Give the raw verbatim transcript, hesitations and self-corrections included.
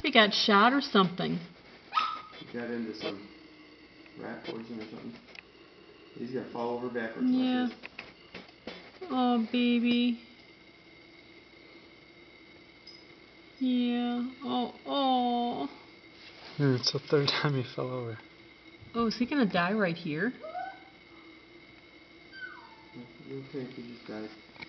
he got shot or something. He got into some rat poison or something. He's gonna fall over backwards. Yeah. Oh, baby. Yeah. Oh, oh. Yeah, it's the third time he fell over. Oh, is he gonna die right here? Okay, he just died.